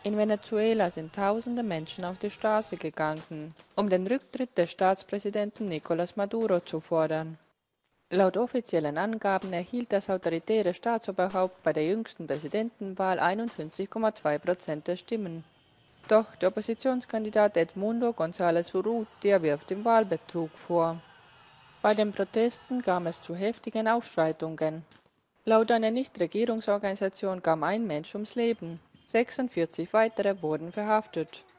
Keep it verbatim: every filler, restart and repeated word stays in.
In Venezuela sind tausende Menschen auf die Straße gegangen, um den Rücktritt des Staatspräsidenten Nicolás Maduro zu fordern. Laut offiziellen Angaben erhielt das autoritäre Staatsoberhaupt bei der jüngsten Präsidentenwahl einundfünfzig Komma zwei Prozent der Stimmen. Doch der Oppositionskandidat Edmundo González Urrutia wirft ihm Wahlbetrug vor. Bei den Protesten kam es zu heftigen Ausschreitungen. Laut einer Nichtregierungsorganisation kam ein Mensch ums Leben. sechsundvierzig weitere wurden verhaftet.